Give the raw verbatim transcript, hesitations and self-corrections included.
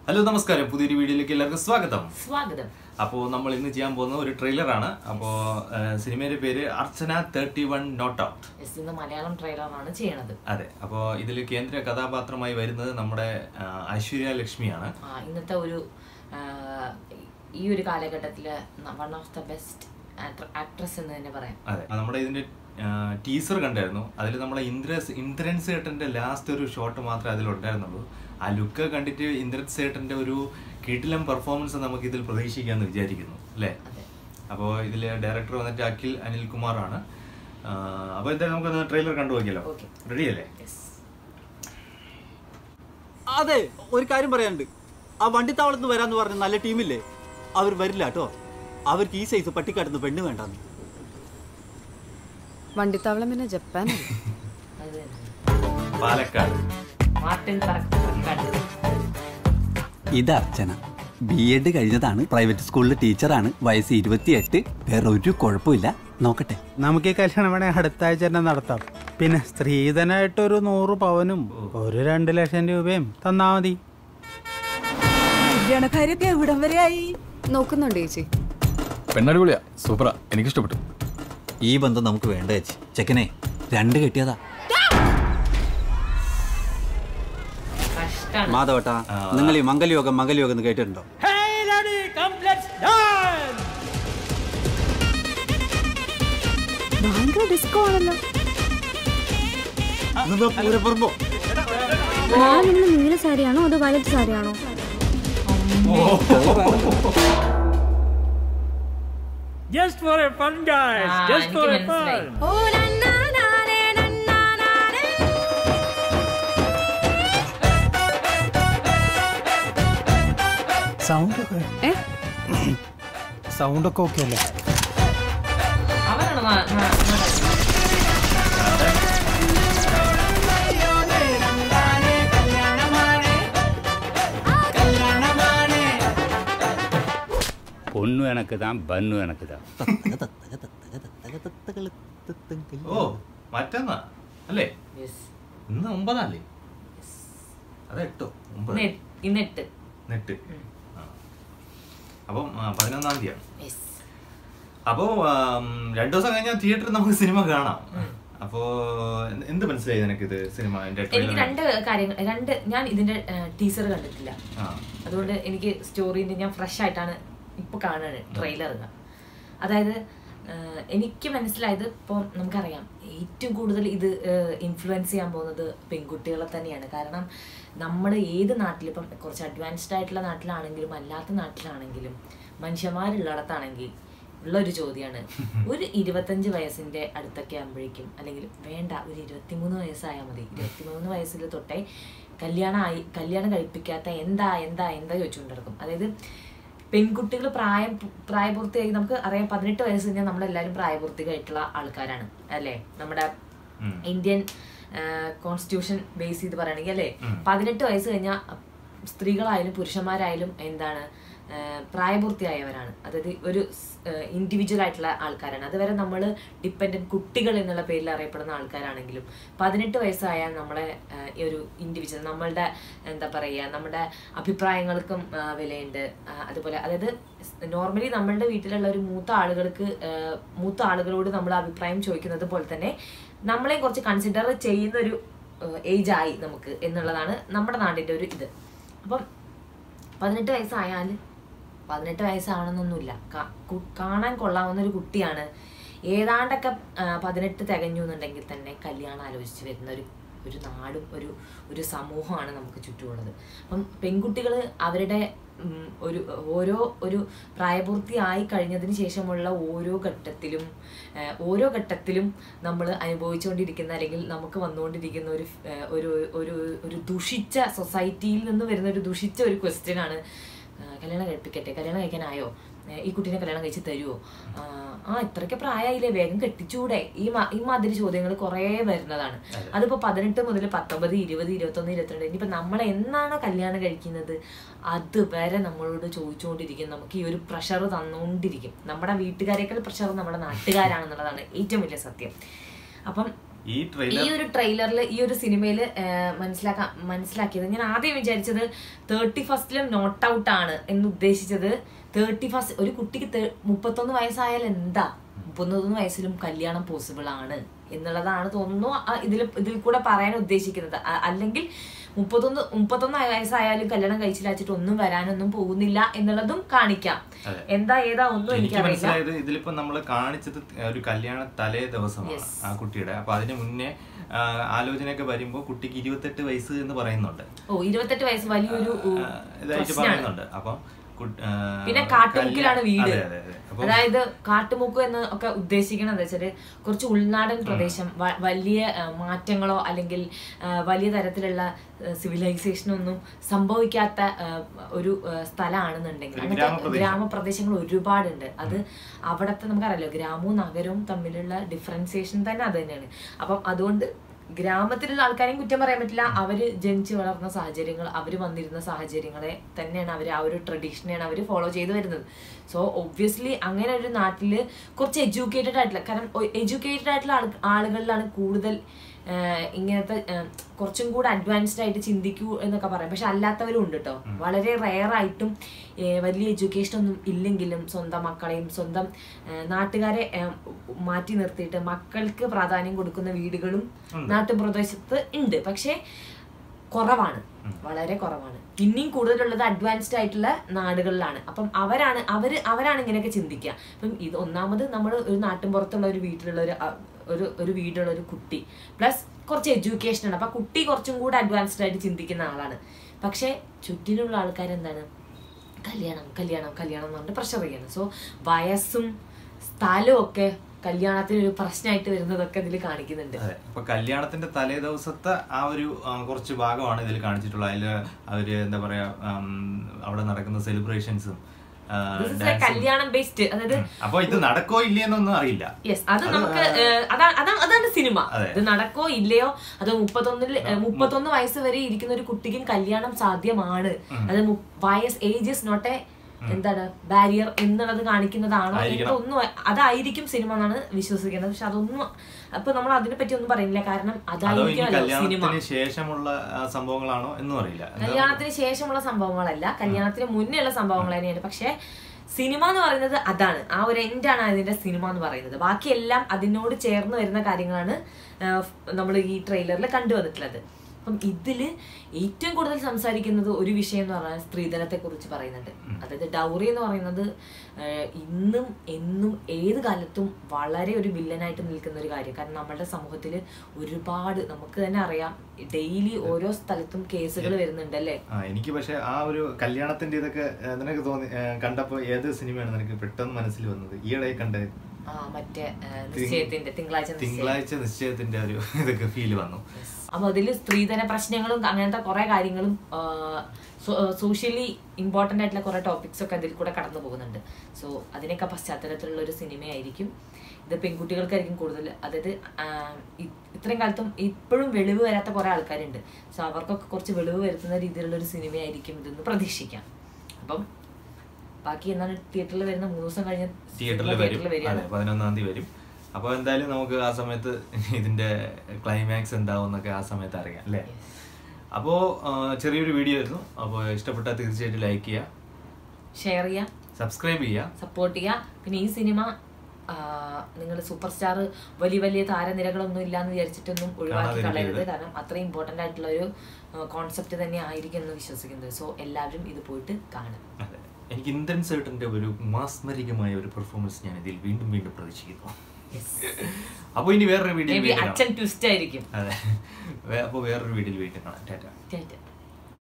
Hello നമസ്കാരം, പുതിയൊരു വീഡിയോയിലേക്ക് എല്ലാവർക്കും സ്വാഗതം. സ്വാഗതം. അപ്പോൾ നമ്മൾ ഇന്ന് ചെയ്യാൻ പോകുന്ന ഒരു ട്രെയിലറാണ്. അപ്പോൾ സിനിമയുടെ പേര് Archana thirty one not out. ഇന്ന് മലയാളം ട്രെയിലറാണ് ചെയ്യണത്. അതെ, അപ്പോൾ ഇതിൽ കേന്ദ്ര കഥാപാത്രമായി വരുന്നത് നമ്മുടെ ഐശ്വര്യ ലക്ഷ്മിയാണ്. ഇന്നത്തെ ഒരു ഈ ഒരു കാലഘട്ടത്തില് one of the best actress എന്ന് തന്നെ പറയാം. അതെ, നമ്മുടെ ഇതിന്റെ ടീസർ കണ്ടായിരുന്നു. അതിൽ നമ്മുടെ ഇന്ദ്രൻസ് ഇന്ദ്രൻസ് ചേട്ടന്റെ ലാസ്റ്റ് ഒരു ഷോട്ട് മാത്രമേ അതിലുണ്ടായിരുന്നുള്ളൂ. ആ ലുക്ക് കണ്ടിട്ട് ഇന്ദ്രൻസ് ചേട്ടന്റെ ഒരു കിടിലം പെർഫോമൻസ് നമുക്ക് ഇതിൽ പ്രതീക്ഷിക്കാമെന്ന് വിചാരിക്കുന്നു, അല്ലേ? അപ്പോൾ ഇതിൽ ഡയറക്ടർ വന്നിട്ട് അഖിൽ അനിൽകുമാർ ആണ്. അപ്പോൾ എന്തായാലും നമുക്ക് ട്രെയിലർ കണ്ടു നോക്കിയല്ലോ. റെഡി അല്ലേ? അതെ, ഒരു കാര്യം പറയാനുണ്ട്. ആ വണ്ടിത്താവളത്ത് നിന്ന് വരാന്ന് പറഞ്ഞ നല്ല ടീമില്ലേ, അവർ വരില്ല കേട്ടോ. അവർക്ക് ഈ സൈസ് പട്ടിക്കാട്ടുന്ന പെണ്ണ് വേണ്ടെന്ന്. വണ്ടിത്താവളം പിന്നെ ജപ്പാൻ, പാലക്കാട്. ഇത് അർച്ചന, ബി എഡ് കഴിഞ്ഞതാണ്, പ്രൈവറ്റ് സ്കൂളിലെ ടീച്ചറാണ്, വയസ്സ് ഇരുപത്തിയെട്ട്. വേറെ ഒരു കുഴപ്പമില്ല. നോക്കട്ടെ, നമുക്ക് ഈ കല്യാണം വേണേ അടുത്ത ആഴ്ച തന്നെ നടത്താം. പിന്നെ സ്ത്രീധനായിട്ടൊരു നൂറ് പവനും ഒരു രണ്ട് ലക്ഷം രൂപയും തന്നാ മതി. കല്യാണക്കാരൊക്കെ എവിടം വരെ ആയി നോക്കുന്നുണ്ട് ചേച്ചി. പെണ്ണടിപൊളിയാ, സൂപ്പറാ, എനിക്കിഷ്ടപ്പെട്ടു. ഈ ബന്ധം നമുക്ക് വേണ്ട ചേച്ചി. ചെക്കനെ രണ്ട് കെട്ടിയതാ. മാധവട്ടാ, നിങ്ങൾ ഈ മംഗലയോഗം മംഗലയോഗം എന്ന് കേട്ടിട്ടുണ്ടോ? ഭയങ്കര ഡിസ്കോ ആണല്ലോ. നീല സാരിയാണോ അതോ വയലറ്റ് സാരിയാണോ? Just for a fun, guys. Just for a fun. Oh, na na na na na na na. Sound ഒക്കെ ഏ സൗണ്ട് ഒക്കെ ഓക്കെ അല്ലേ? பொண்ணு எனக்கு தான், பன்னு எனக்கு தான். ഓ, മറ്റന്നാ അല്ലേ? ഇന്ന് ഒമ്പതല്ലേ? അതെ, എട്ടോ ഒമ്പത് ഇന്നെട്ട് നെട്ട്. അപ്പം പതിനൊന്നാം തീയതിയാണ്. അപ്പോ രണ്ടു ദിവസം കഴിഞ്ഞാൽ തിയേറ്ററിൽ നമുക്ക് സിനിമ കാണാം. അപ്പോ എന്ത് മനസ്സിലായി നിനക്ക് ഇത് സിനിമ? എനിക്ക് രണ്ട് കാര്യങ്ങൾ രണ്ട് ഞാൻ ഇതിന്റെ ടീസർ കണ്ടിട്ടില്ല, അതുകൊണ്ട് എനിക്ക് സ്റ്റോറിന്റെ ഞാൻ ഫ്രഷ് ആയിട്ടാണ് ഇപ്പൊ കാണുന്നത് ട്രെയിലർ. അതായത് എനിക്ക് മനസ്സിലായത്, ഇപ്പോൾ നമുക്കറിയാം ഏറ്റവും കൂടുതൽ ഇത് ഇൻഫ്ലുവൻസ് ചെയ്യാൻ പോകുന്നത് പെൺകുട്ടികളെ തന്നെയാണ്. കാരണം നമ്മൾ ഏത് നാട്ടിലും, ഇപ്പം കുറച്ച് അഡ്വാൻസ്ഡ് ആയിട്ടുള്ള നാട്ടിലാണെങ്കിലും അല്ലാത്ത നാട്ടിലാണെങ്കിലും മനുഷ്യന്മാരുള്ളിടത്താണെങ്കിൽ ഉള്ളൊരു ചോദ്യമാണ്, ഒരു ഇരുപത്തഞ്ച് വയസ്സിൻ്റെ അടുത്തൊക്കെ ആകുമ്പോഴേക്കും, അല്ലെങ്കിൽ വേണ്ട ഒരു ഇരുപത്തിമൂന്ന് വയസ്സായാൽ മതി, ഇരുപത്തിമൂന്ന് വയസ്സിൽ തൊട്ടേ കല്യാണം ആയി കല്യാണം കഴിപ്പിക്കാത്ത എന്താ എന്താ എന്താ ചോദിച്ചുകൊണ്ട് നടക്കും. അതായത് പെൺകുട്ടികൾ പ്രായം പ്രായപൂർത്തിയായി, നമുക്ക് അറിയാം പതിനെട്ട് വയസ്സ് കഴിഞ്ഞാൽ നമ്മളെല്ലാവരും പ്രായപൂർത്തിയായിട്ടുള്ള ആൾക്കാരാണ്, അല്ലേ? നമ്മുടെ ഇന്ത്യൻ കോൺസ്റ്റിറ്റ്യൂഷൻ ബേസ് ചെയ്ത് പറയുകയാണെങ്കിൽ, അല്ലേ, പതിനെട്ട് വയസ്സ് കഴിഞ്ഞാൽ സ്ത്രീകളായാലും പുരുഷന്മാരായാലും എന്താണ് പ്രായപൂർത്തിയായവരാണ്. അതായത് ഒരു ഇൻഡിവിജ്വൽ ആയിട്ടുള്ള ആൾക്കാരാണ്. അതുവരെ നമ്മൾ ഡിപ്പെൻഡൻറ്റ് കുട്ടികൾ എന്നുള്ള പേരിൽ അറിയപ്പെടുന്ന ആൾക്കാരാണെങ്കിലും പതിനെട്ട് വയസ്സായാൽ നമ്മളെ ഒരു ഇൻഡിവിജ്വൽ, നമ്മളുടെ എന്താ പറയുക, നമ്മുടെ അഭിപ്രായങ്ങൾക്കും വിലയുണ്ട്. അതുപോലെ അതായത് നോർമലി നമ്മളുടെ വീട്ടിലുള്ള ഒരു മൂത്ത ആളുകൾക്ക് മൂത്ത ആളുകളോട് നമ്മൾ അഭിപ്രായം ചോദിക്കുന്നത് പോലെ തന്നെ നമ്മളെയും കുറച്ച് കൺസിഡർ ചെയ്യുന്ന ഒരു ഏജ് ആയി നമുക്ക് എന്നുള്ളതാണ് നമ്മുടെ നാടിൻ്റെ ഒരു ഇത്. അപ്പം പതിനെട്ട് വയസ്സായാൽ പതിനെട്ട് വയസ്സാവണമെന്നൊന്നുമില്ല, കാണാൻ കൊള്ളാവുന്ന ഒരു കുട്ടിയാണ്. ഏതാണ്ടൊക്കെ പതിനെട്ട് തികഞ്ഞു എന്നുണ്ടെങ്കിൽ തന്നെ കല്യാണം ആലോചിച്ച് വരുന്ന ഒരു ഒരു നാടും ഒരു ഒരു സമൂഹമാണ് നമുക്ക് ചുറ്റുമുള്ളത്. അപ്പം പെൺകുട്ടികൾ അവരുടെ ഒരു ഓരോ ഒരു പ്രായപൂർത്തിയായി കഴിഞ്ഞതിന് ശേഷമുള്ള ഓരോ ഘട്ടത്തിലും ഓരോ ഘട്ടത്തിലും നമ്മൾ അനുഭവിച്ചുകൊണ്ടിരിക്കുന്ന, അല്ലെങ്കിൽ നമുക്ക് വന്നുകൊണ്ടിരിക്കുന്ന ഒരു ഒരു ഒരു ഒരു ദുഷിച്ച സൊസൈറ്റിയിൽ നിന്ന് വരുന്ന ഒരു ദുഷിച്ച ഒരു ക്വസ്റ്റ്യനാണ്, കല്യാണം കഴിപ്പിക്കട്ടെ, കല്യാണം കഴിക്കാനായോ, ഈ കുട്ടീനെ കല്യാണം കഴിച്ച് തരുമോ, ആ ഇത്രയ്ക്ക് പ്രായമായില്ലേ വേഗം കെട്ടിച്ചൂടെ, ഈ ഈ മാതിരി ചോദ്യങ്ങൾ കുറേ വരുന്നതാണ്. അതിപ്പോൾ പതിനെട്ട് മുതൽ പത്തൊമ്പത് ഇരുപത് ഇരുപത്തൊന്ന് ഇരുപത്തിരണ്ട് ഇനിയിപ്പോൾ നമ്മൾ എന്നാണ് കല്യാണം കഴിക്കുന്നത് അതുവരെ നമ്മളോട് ചോദിച്ചുകൊണ്ടിരിക്കും. നമുക്ക് ഈ ഒരു പ്രഷർ തന്നുകൊണ്ടിരിക്കും. നമ്മുടെ വീട്ടുകാരേക്കാൾ പ്രഷർ നമ്മുടെ നാട്ടുകാരാണെന്നുള്ളതാണ് ഏറ്റവും വലിയ സത്യം. അപ്പം ഈ ട്രെയിലർ ഈ ഒരു ട്രെയിലറിൽ ഈ ഒരു സിനിമയിൽ മനസ്സിലാക്കാൻ മനസ്സിലാക്കിയത് ഞാൻ ആദ്യം വിചാരിച്ചത് തേർട്ടി ഫസ്റ്റിലും നോട്ട് ഔട്ട് ആണ് എന്ന് ഉദ്ദേശിച്ചത്. തേർട്ടി ഫസ്റ്റ് ഒരു കുട്ടിക്ക് മുപ്പത്തൊന്ന് വയസ്സായാൽ എന്താ, മുപ്പത്തൊന്ന് വയസ്സിലും കല്യാണം പോസിബിൾ ആണ് എന്നുള്ളതാണ് തോന്നുന്നു ഇതിൽ ഇതിൽ കൂടെ പറയാൻ ഉദ്ദേശിക്കുന്നത്. അല്ലെങ്കിൽ മുപ്പത്തൊന്ന് മുപ്പത്തൊന്ന് വയസ്സായാലും കല്യാണം കഴിച്ചില്ലാച്ചിട്ട് ഒന്നും വരാനൊന്നും പോകുന്നില്ല എന്നുള്ളതും കാണിക്കാം. എന്താ ഏതാ ഒന്നും എനിക്ക് മനസ്സിലായത്. ഇതിലിപ്പോ നമ്മള് കാണിച്ചത് ഒരു കല്യാണ തലേ ദിവസമാണ് ആ കുട്ടിയുടെ. അപ്പൊ അതിന് മുന്നേ ആലോചനയൊക്കെ വരുമ്പോ കുട്ടിക്ക് ഇരുപത്തെട്ട് വയസ്സ് എന്ന് പറയുന്നുണ്ട്. ഓ ഇരുപത്തെട്ട് വയസ്സ് വലിയൊരു ഇതായിട്ട് പറയുന്നുണ്ട്. അപ്പൊ പിന്നെ കാട്ടുമുക്കിലാണ് വീട്. അതായത് കാട്ടുമുക്ക് എന്ന് ഒക്കെ ഉദ്ദേശിക്കണം എന്താ വെച്ചാല് കുറച്ച് ഉൾനാടൻ പ്രദേശം, വലിയ മാറ്റങ്ങളോ അല്ലെങ്കിൽ വലിയ തരത്തിലുള്ള സിവിലൈസേഷനോ ഒന്നും സംഭവിക്കാത്ത ഒരു സ്ഥലമാണെന്നുണ്ടെങ്കിൽ അങ്ങനത്തെ ഗ്രാമപ്രദേശങ്ങൾ ഒരുപാടുണ്ട്. അത് അവിടത്തെ നമുക്കറിയാലോ ഗ്രാമവും നഗരവും തമ്മിലുള്ള ഡിഫറൻസിയേഷൻ തന്നെ അത് തന്നെയാണ്. അപ്പം അതുകൊണ്ട് ഗ്രാമത്തിലുള്ള ആൾക്കാരെയും കുറ്റം പറയാൻ പറ്റില്ല. അവര് ജനിച്ച് വളർന്ന സാഹചര്യങ്ങൾ, അവര് വന്നിരുന്ന സാഹചര്യങ്ങളെ തന്നെയാണ് അവർ ആ ഒരു ട്രഡീഷനെയാണ് അവർ ഫോളോ ചെയ്ത് വരുന്നത്. സോ ഒബ്വിയസ്ലി അങ്ങനെ ഒരു നാട്ടില് കുറച്ച് എഡ്യൂക്കേറ്റഡ് ആയിട്ടുള്ള, കാരണം എഡ്യൂക്കേറ്റഡ് ആയിട്ടുള്ള ആൾ ആളുകളിലാണ് കൂടുതൽ ഇങ്ങനത്തെ കുറച്ചും കൂടെ അഡ്വാൻസ്ഡ് ആയിട്ട് ചിന്തിക്കൂ എന്നൊക്കെ പറയാം. പക്ഷെ അല്ലാത്തവരും ഉണ്ട് കേട്ടോ. വളരെ റെയർ ആയിട്ടും വലിയ എഡ്യൂക്കേഷൻ ഒന്നും ഇല്ലെങ്കിലും സ്വന്തം മക്കളെയും സ്വന്തം നാട്ടുകാരെ മാറ്റി നിർത്തിയിട്ട് മക്കൾക്ക് പ്രാധാന്യം കൊടുക്കുന്ന വീടുകളും നാട്ടുപ്രദേശത്ത് ഉണ്ട്. പക്ഷെ കുറവാണ്, വളരെ കുറവാണ്. പിന്നെയും കൂടുതലുള്ളത് അഡ്വാൻസ്ഡ് ആയിട്ടുള്ള നാടുകളിലാണ്. അപ്പം അവരാണ് അവര് അവരാണ് ഇങ്ങനെയൊക്കെ ചിന്തിക്കുക. അപ്പം ഇത് ഒന്നാമത് നമ്മൾ ഒരു നാട്ടിൻപുറത്തുള്ള ഒരു വീട്ടിലുള്ള ഒരു ഒരു ഒരു വീടുള്ള ഒരു കുട്ടി പ്ലസ് കുറച്ച് എഡ്യൂക്കേഷൻ ആണ്. അപ്പൊ കുട്ടി കുറച്ചും കൂടെ അഡ്വാൻസ്ഡ് ആയിട്ട് ചിന്തിക്കുന്ന ആളാണ്. പക്ഷെ ചുറ്റിനുള്ള ആൾക്കാരെന്താണ് കല്യാണം കല്യാണം കല്യാണം എന്ന് പറഞ്ഞിട്ട് പ്രഷർ ചെയ്യണം. സോ വയസ്സും സ്ഥലവും ഒക്കെ കല്യാണത്തിന് ഒരു പ്രശ്നമായിട്ട് വരുന്നതൊക്കെ ഇതിൽ കാണിക്കുന്നുണ്ട്. അപ്പൊ കല്യാണത്തിന്റെ തലേ ദിവസത്തെ ആ ഒരു കുറച്ച് ഭാഗമാണ് ഇതിൽ കാണിച്ചിട്ടുള്ളത്. അതില് അവര് എന്താ പറയാ അവിടെ നടക്കുന്ന സെലിബ്രേഷൻസും കല്യാണം ബേസ്ഡ്, അതായത് അപ്പൊ ഇത് നടക്കോ ഇല്ലയെന്നൊന്നും അറിയില്ല. യെസ്, അത് നമുക്ക് അതാണ് അതാണ് സിനിമ. ഇത് നടക്കോ ഇല്ലയോ, അത് മുപ്പത്തൊന്നിൽ മുപ്പത്തൊന്ന് വയസ്സ് വരെ ഇരിക്കുന്ന ഒരു കുട്ടിക്കും കല്യാണം സാധ്യമാണ്. അത് വയസ് ഏജ് ഇസ് നോട്ട് എ എന്താണ് ബാരിയർ എന്നുള്ളത് കാണിക്കുന്നതാണോ എന്നൊന്നും അതായിരിക്കും സിനിമ എന്നാണ് വിശ്വസിക്കുന്നത്. പക്ഷെ അതൊന്നും അപ്പൊ നമ്മൾ അതിനെ പറ്റി ഒന്നും പറയുന്നില്ല. കാരണം അതായിരിക്കും സിനിമ. ശേഷമുള്ള സംഭവങ്ങളാണോ എന്നും അറിയില്ല. കല്യാണത്തിന് ശേഷമുള്ള സംഭവങ്ങളല്ല, കല്യാണത്തിന് മുന്നേ ഉള്ള സംഭവങ്ങൾ തന്നെയാണ്. പക്ഷെ സിനിമ എന്ന് പറയുന്നത് അതാണ്, ആ ഒരു എൻഡാണ് അതിന്റെ സിനിമ എന്ന് പറയുന്നത്. ബാക്കിയെല്ലാം അതിനോട് ചേർന്ന് വരുന്ന കാര്യങ്ങളാണ് നമ്മൾ ഈ ട്രെയിലറിൽ കണ്ടുവന്നിട്ടുള്ളത്. അപ്പം ഇതില് ഏറ്റവും കൂടുതൽ സംസാരിക്കുന്നത് ഒരു വിഷയം എന്ന് പറഞ്ഞാൽ സ്ത്രീധനത്തെ കുറിച്ച് പറയുന്നുണ്ട്. അതായത് ഡൗറി എന്ന് പറയുന്നത് ഇന്നും എന്നും ഏത് കാലത്തും വളരെ ഒരു വില്ലനായിട്ട് നിൽക്കുന്ന ഒരു കാര്യം. കാരണം നമ്മളുടെ സമൂഹത്തിൽ ഒരുപാട് നമുക്ക് തന്നെ അറിയാം, ഡെയിലി ഓരോ സ്ഥലത്തും കേസുകൾ വരുന്നുണ്ട് അല്ലേ. എനിക്ക് പക്ഷെ ആ ഒരു കല്യാണത്തിന്റെ ഇതൊക്കെ നിനക്ക് തോന്നി കണ്ടപ്പോ ഏത് സിനിമയാണ് നിനക്ക് പെട്ടെന്ന് മനസ്സിൽ വന്നത്? ഈയിടെ കണ്ടത് മറ്റേ നിശ്ചയത്തിന്റെ തിങ്കളാഴ്ച തിങ്കളാഴ്ച നിശ്ചയത്തിന്റെ ഒരു ഇതൊക്കെ ഫീൽ വന്നു. അപ്പൊ അതില് സ്ത്രീധന പ്രശ്നങ്ങളും അങ്ങനത്തെ കുറെ കാര്യങ്ങളും സോഷ്യലി ഇമ്പോർട്ടന്റ് ആയിട്ടുള്ള കുറെ ടോപ്പിക്സ് ഒക്കെ അതിൽ കൂടെ കടന്നു പോകുന്നുണ്ട്. സോ അതിനൊക്കെ പശ്ചാത്തലത്തിലുള്ള ഒരു സിനിമയായിരിക്കും ഇത്. പെൺകുട്ടികൾക്കായിരിക്കും കൂടുതൽ, അതായത് ഇത്രയും കാലത്തും ഇപ്പോഴും വെളിവ് വരാത്ത കുറെ ആൾക്കാരുണ്ട്. സോ അവർക്കൊക്കെ കുറച്ച് വെളിവ് വരുത്തുന്ന രീതിയിലുള്ള ഒരു സിനിമയായിരിക്കും ഇതെന്ന് പ്രതീക്ഷിക്കാം. അപ്പം ബാക്കി എന്താണ് തിയേറ്ററിൽ വരുന്ന മൂന്ന് ദിവസം കഴിഞ്ഞ് തിയേറ്ററിൽ വരും, പതിനൊന്നാം തീയതി വരും. അപ്പോൾ എന്തായാലും നമുക്ക് ആ സമയത്ത് ഇതിന്റെ ക്ലൈമാക്സ് എന്താവും എന്നൊക്കെ ആ സമയത്ത് അറിയാം അല്ലേ. അപ്പോൾ ചെറിയൊരു വീഡിയോ ആയിരുന്നു. അപ്പോൾ ഇഷ്ടപ്പെട്ടാൽ തീർച്ചയായിട്ടും ലൈക്ക് ചെയ്യുക, ഷെയർ ചെയ്യുക, സബ്സ്ക്രൈബ് ചെയ്യുക, സപ്പോർട്ട് ചെയ്യുക. പിന്നെ ഈ സിനിമ നിങ്ങൾ സൂപ്പർ സ്റ്റാർ വലിയ വലിയ താരനിരകളൊന്നും ഇല്ലാന്ന് വിചാരിച്ചിട്ടൊന്നും ഒഴിവാക്കി കളയരുത്. കാരണം അത്രയും ഇമ്പോർട്ടൻ്റ് ആയിട്ടുള്ള ഒരു കോൺസെപ്റ്റ് തന്നെ ആയിരിക്കും എന്ന് വിശ്വസിക്കുന്നത്. സോ എല്ലാവരും ഇത് പോയിട്ട് കാണും. എനിക്ക് ഇന്ദ്രൻ സേട്ടന്റെ ഒരു മാസ്മരികമായ ഒരു പെർഫോമൻസ് ഞാൻ ഇതിൽ വീണ്ടും വീണ്ടും പ്രതീക്ഷിക്കുന്നു. അപ്പോൾ ഇനി വേറൊരു വീഡിയോ അച്ഛൻ ട്വിസ്റ്റ് ആയിരിക്കും. അതെ, അപ്പോൾ വേറൊരു വീഡിയോയിൽ വീണ്ടും കാണാം. ടാറ്റ.